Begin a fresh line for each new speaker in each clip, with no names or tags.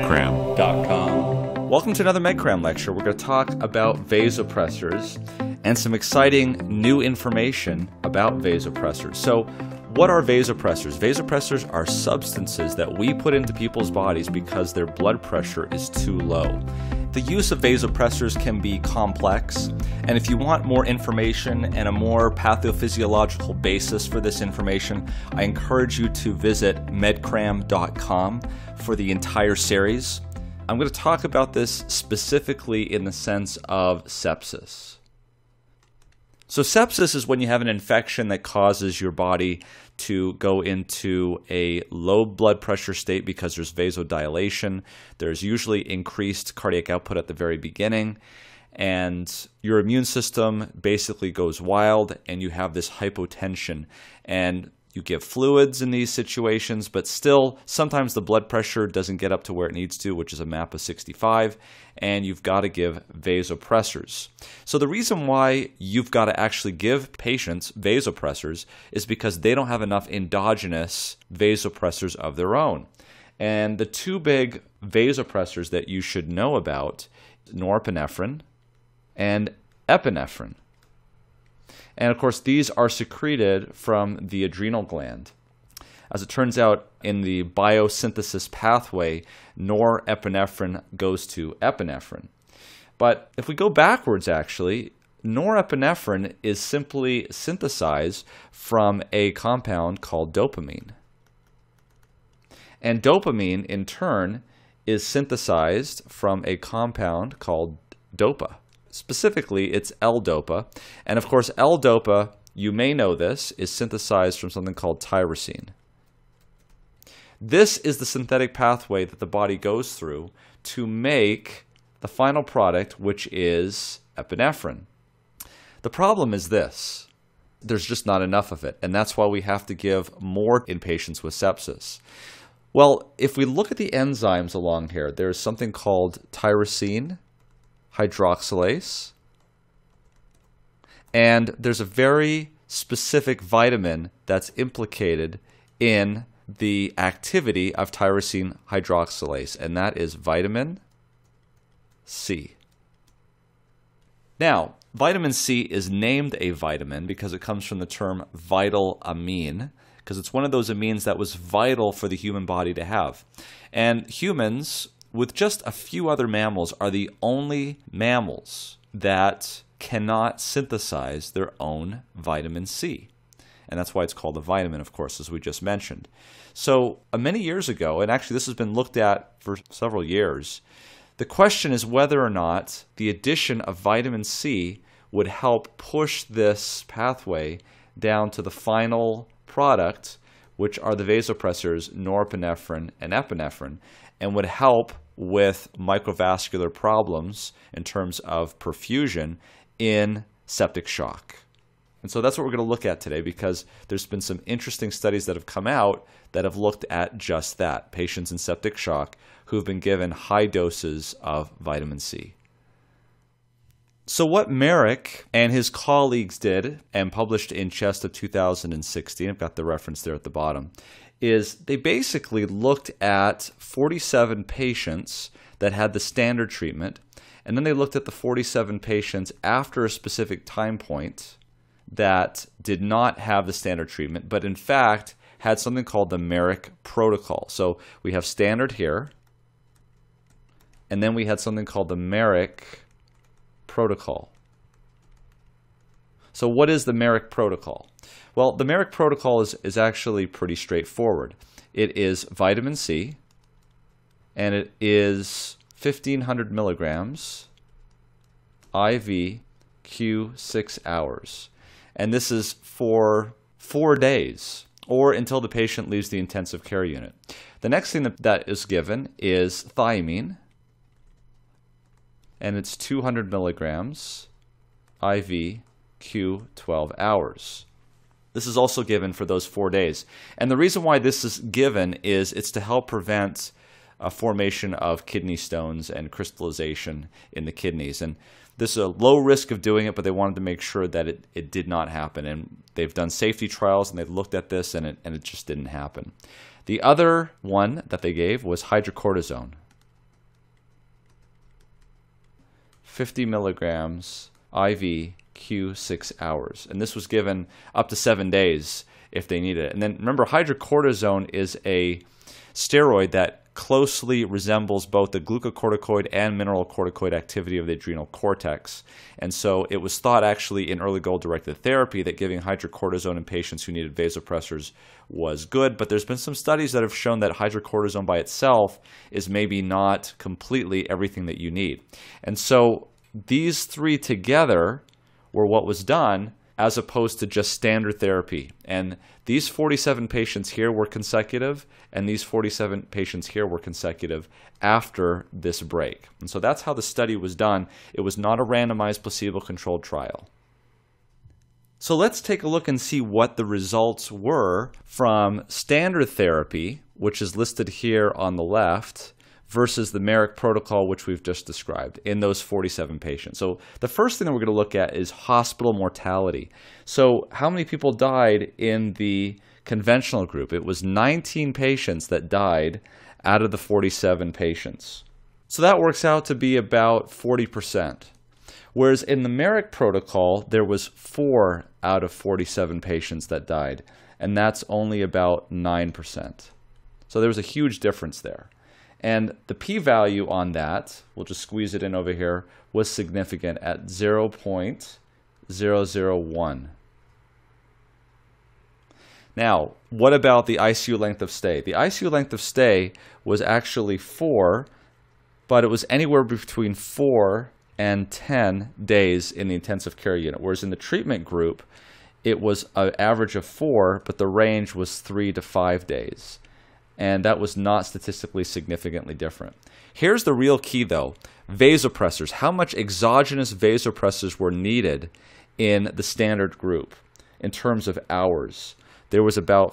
medcram.com.
Welcome to another MedCram lecture. We're going to talk about vasopressors and some exciting new information about vasopressors. So, what are vasopressors? Vasopressors are substances that we put into people's bodies because their blood pressure is too low. The use of vasopressors can be complex, and if you want more information and a more pathophysiological basis for this information, I encourage you to visit medcram.com for the entire series. I'm going to talk about this specifically in the sense of sepsis. So sepsis is when you have an infection that causes your body to go into a low blood pressure state because there's vasodilation. There's usually increased cardiac output at the very beginning, and your immune system basically goes wild, and you have this hypotension. And you give fluids in these situations, but still, sometimes the blood pressure doesn't get up to where it needs to, which is a MAP of 65, and you've got to give vasopressors. So the reason why you've got to actually give patients vasopressors is because they don't have enough endogenous vasopressors of their own. And the two big vasopressors that you should know about, norepinephrine and epinephrine. And of course, these are secreted from the adrenal gland. As it turns out, in the biosynthesis pathway, norepinephrine goes to epinephrine. But if we go backwards, actually, norepinephrine is simply synthesized from a compound called dopamine. And dopamine, in turn, is synthesized from a compound called dopa. Specifically, it's L-dopa. And of course, L-dopa, you may know this, is synthesized from something called tyrosine. This is the synthetic pathway that the body goes through to make the final product, which is epinephrine. The problem is this: there's just not enough of it, and that's why we have to give more in patients with sepsis. Well, if we look at the enzymes along here, there's something called tyrosine hydroxylase, and there's a very specific vitamin that's implicated in the activity of tyrosine hydroxylase, and that is vitamin C. Now, vitamin C is named a vitamin because it comes from the term vital amine, because it's one of those amines that was vital for the human body to have. And humans, with just a few other mammals, are the only mammals that cannot synthesize their own vitamin C. And that's why it's called a vitamin, of course, as we just mentioned. So many years ago, and actually this has been looked at for several years, the question is whether or not the addition of vitamin C would help push this pathway down to the final product, which are the vasopressors norepinephrine and epinephrine, and would help with microvascular problems in terms of perfusion in septic shock. And so that's what we're going to look at today, because there's been some interesting studies that have come out that have looked at just that, patients in septic shock who've been given high doses of vitamin C. So what Merrick and his colleagues did, and published in Chest of 2016, I've got the reference there at the bottom, is they basically looked at 47 patients that had the standard treatment, and then they looked at the 47 patients after a specific time point that did not have the standard treatment, but in fact had something called the Merrick Protocol. So we have standard here, and then we had something called the Merrick Protocol. So what is the Merrick Protocol? Well, the Merrick Protocol is actually pretty straightforward. It is vitamin C, and it is 1,500 milligrams IV Q6 hours. And this is for 4 days, or until the patient leaves the intensive care unit. The next thing that is given is thiamine, and it's 200 milligrams IV Q12 hours. This is also given for those 4 days. And the reason why this is given is it's to help prevent a formation of kidney stones and crystallization in the kidneys. And this is a low risk of doing it, but they wanted to make sure that it did not happen. And they've done safety trials, and they've looked at this, and it just didn't happen. The other one that they gave was hydrocortisone. 50 milligrams IV Q6 hours. And this was given up to 7 days if they needed it. And then remember, hydrocortisone is a steroid that closely resembles both the glucocorticoid and mineralocorticoid activity of the adrenal cortex. And so it was thought actually in early goal-directed therapy that giving hydrocortisone in patients who needed vasopressors was good, but there's been some studies that have shown that hydrocortisone by itself is maybe not completely everything that you need. And so these three together were what was done as opposed to just standard therapy. And these 47 patients here were consecutive, and these 47 patients here were consecutive after this break. And so that's how the study was done. It was not a randomized placebo-controlled trial. So let's take a look and see what the results were from standard therapy, which is listed here on the left, versus the Merrick Protocol, which we've just described, in those 47 patients. So the first thing that we're going to look at is hospital mortality. So how many people died in the conventional group? It was 19 patients that died out of the 47 patients. So that works out to be about 40%. Whereas in the Merrick Protocol, there was 4 out of 47 patients that died, and that's only about 9%. So there was a huge difference there. And the p-value on that, we'll just squeeze it in over here, was significant at 0.001. Now, what about the ICU length of stay? The ICU length of stay was actually 4, but it was anywhere between 4 and 10 days in the intensive care unit, whereas in the treatment group, it was an average of 4, but the range was 3 to 5 days. And that was not statistically significantly different. Here's the real key, though. Vasopressors. How much exogenous vasopressors were needed in the standard group in terms of hours? There was about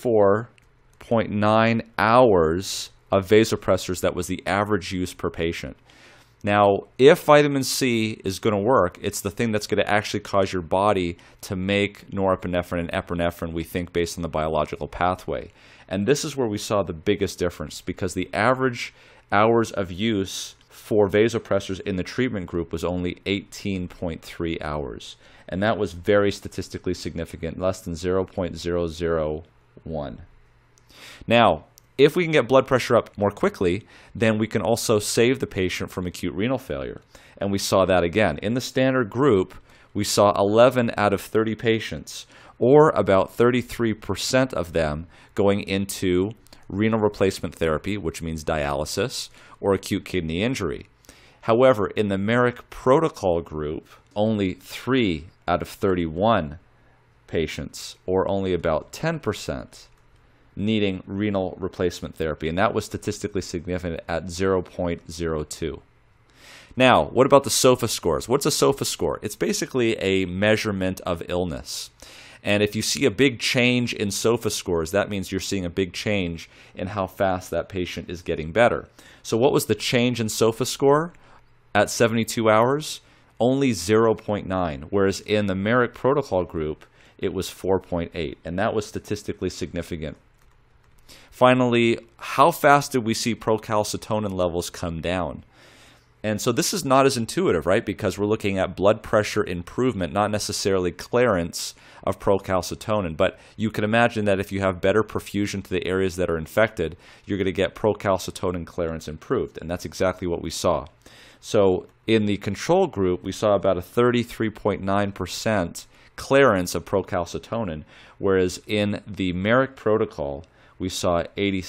54.9 hours of vasopressors that was the average use per patient. Now, if vitamin C is going to work, it's the thing that's going to actually cause your body to make norepinephrine and epinephrine, we think, based on the biological pathway. And this is where we saw the biggest difference, because the average hours of use for vasopressors in the treatment group was only 18.3 hours. And that was very statistically significant, less than 0.001. Now, if we can get blood pressure up more quickly, then we can also save the patient from acute renal failure. And we saw that again. In the standard group, we saw 11 out of 30 patients, or about 33% of them, going into renal replacement therapy, which means dialysis, or acute kidney injury. However, in the Merrick Protocol group, only 3 out of 31 patients, or only about 10%, needing renal replacement therapy, and that was statistically significant at 0.02. Now, what about the SOFA scores? What's a SOFA score? It's basically a measurement of illness. And if you see a big change in SOFA scores, that means you're seeing a big change in how fast that patient is getting better. So what was the change in SOFA score at 72 hours? Only 0.9, whereas in the Merrick Protocol group, it was 4.8, and that was statistically significant. Finally, how fast did we see procalcitonin levels come down? And so this is not as intuitive, right? Because we're looking at blood pressure improvement, not necessarily clearance of procalcitonin. But you can imagine that if you have better perfusion to the areas that are infected, you're going to get procalcitonin clearance improved. And that's exactly what we saw. So in the control group, we saw about a 33.9% clearance of procalcitonin, whereas in the Merrick Protocol, we saw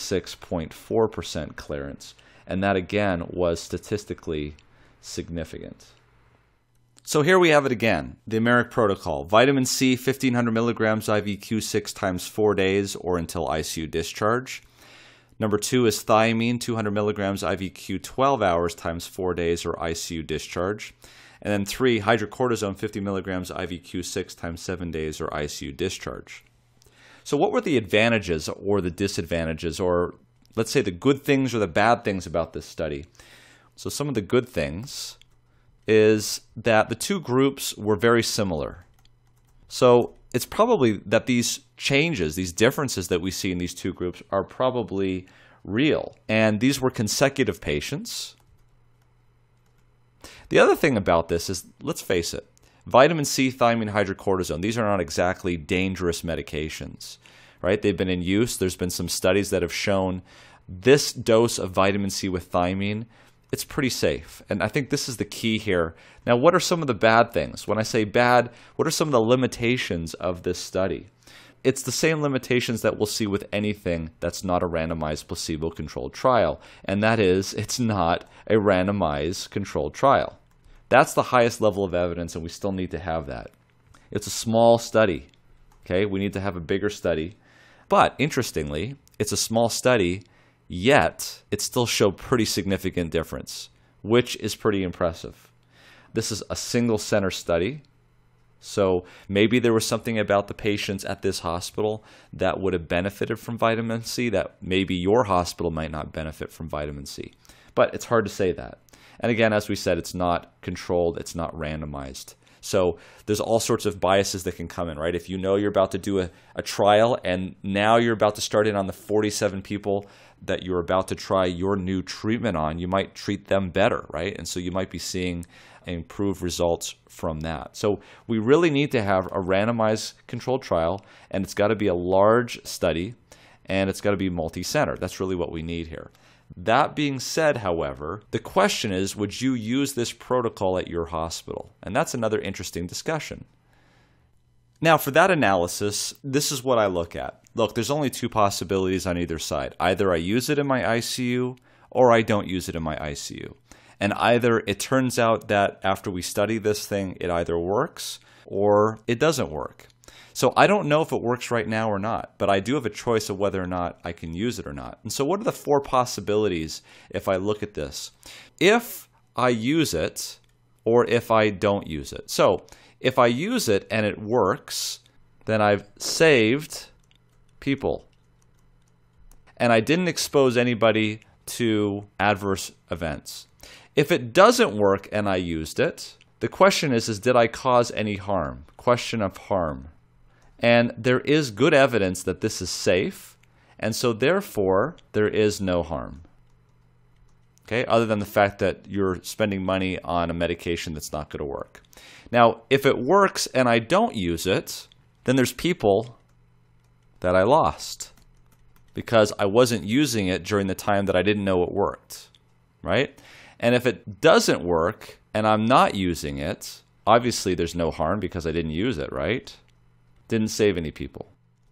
86.4% clearance. And that, again, was statistically significant. So here we have it again, the Merrick Protocol. Vitamin C, 1,500 milligrams IV Q6 times 4 days or until ICU discharge. Number 2 is thiamine, 200 milligrams IV Q12 hours times 4 days or ICU discharge. And then 3, hydrocortisone, 50 milligrams IV Q6 times 7 days or ICU discharge. So what were the advantages or the disadvantages, or let's say the good things or the bad things about this study? So some of the good things is that the two groups were very similar. So it's probably that these changes, these differences that we see in these two groups are probably real. And these were consecutive patients. The other thing about this is, let's face it, vitamin C, thiamine, hydrocortisone, these are not exactly dangerous medications, right? They've been in use. There's been some studies that have shown this dose of vitamin C with thiamine, it's pretty safe. And I think this is the key here. Now, what are some of the bad things? When I say bad, what are some of the limitations of this study? It's the same limitations that we'll see with anything that's not a randomized placebo-controlled trial, and that is, it's not a randomized controlled trial. That's the highest level of evidence, and we still need to have that. It's a small study, okay? We need to have a bigger study. But interestingly, it's a small study, yet it still showed pretty significant difference, which is pretty impressive. This is a single center study. So maybe there was something about the patients at this hospital that would have benefited from vitamin C that maybe your hospital might not benefit from vitamin C. But it's hard to say that. And again, as we said, it's not controlled, it's not randomized. So there's all sorts of biases that can come in, right? If you know you're about to do a trial and now you're about to start in on the 47 people that you're about to try your new treatment on, you might treat them better, right? And so you might be seeing improved results from that. So we really need to have a randomized controlled trial, and it's got to be a large study, and it's got to be multi-center. That's really what we need here. That being said, however, the question is, would you use this protocol at your hospital? And that's another interesting discussion. Now, for that analysis, this is what I look at. Look, there's only two possibilities on either side. Either I use it in my ICU or I don't use it in my ICU. And either it turns out that after we study this thing, it either works or it doesn't work. So I don't know if it works right now or not, but I do have a choice of whether or not I can use it or not. And so what are the four possibilities if I look at this? If I use it or if I don't use it. So if I use it and it works, then I've saved people. And I didn't expose anybody to adverse events. If it doesn't work and I used it, the question is did I cause any harm? Question of harm. And there is good evidence that this is safe, and so therefore there is no harm. Okay, other than the fact that you're spending money on a medication that's not going to work. Now, if it works and I don't use it, then there's people that I lost because I wasn't using it during the time that I didn't know it worked, right? And if it doesn't work and I'm not using it, obviously there's no harm because I didn't use it, right? Didn't save any people.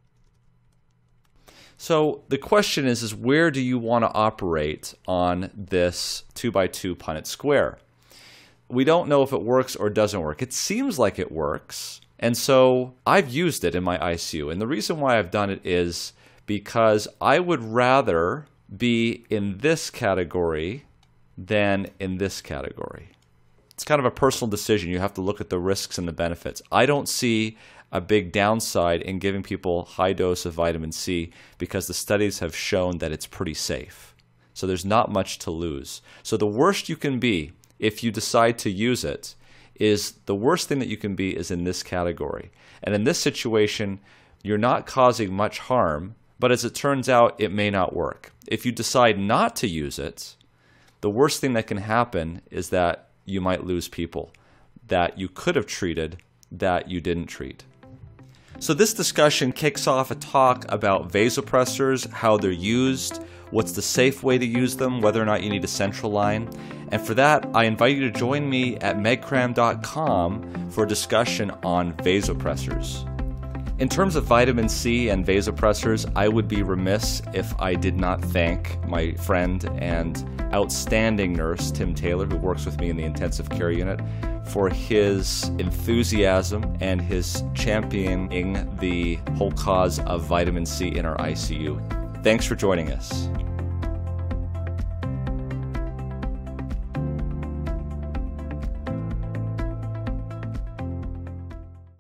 So the question is where do you want to operate on this 2x2 Punnett square? We don't know if it works or doesn't work. It seems like it works. And so I've used it in my ICU. And the reason why I've done it is because I would rather be in this category than in this category. It's kind of a personal decision. You have to look at the risks and the benefits. I don't see a big downside in giving people high dose of vitamin C because the studies have shown that it's pretty safe. So there's not much to lose. So the worst you can be if you decide to use it is the worst thing that you can be is in this category. And in this situation, you're not causing much harm, but as it turns out, it may not work. If you decide not to use it, the worst thing that can happen is that you might lose people that you could have treated that you didn't treat. So this discussion kicks off a talk about vasopressors, how they're used, what's the safe way to use them, whether or not you need a central line. And for that, I invite you to join me at medcram.com for a discussion on vasopressors. In terms of vitamin C and vasopressors, I would be remiss if I did not thank my friend and outstanding nurse, Tim Taylor, who works with me in the intensive care unit, for his enthusiasm and his championing the whole cause of vitamin C in our ICU. Thanks for joining us.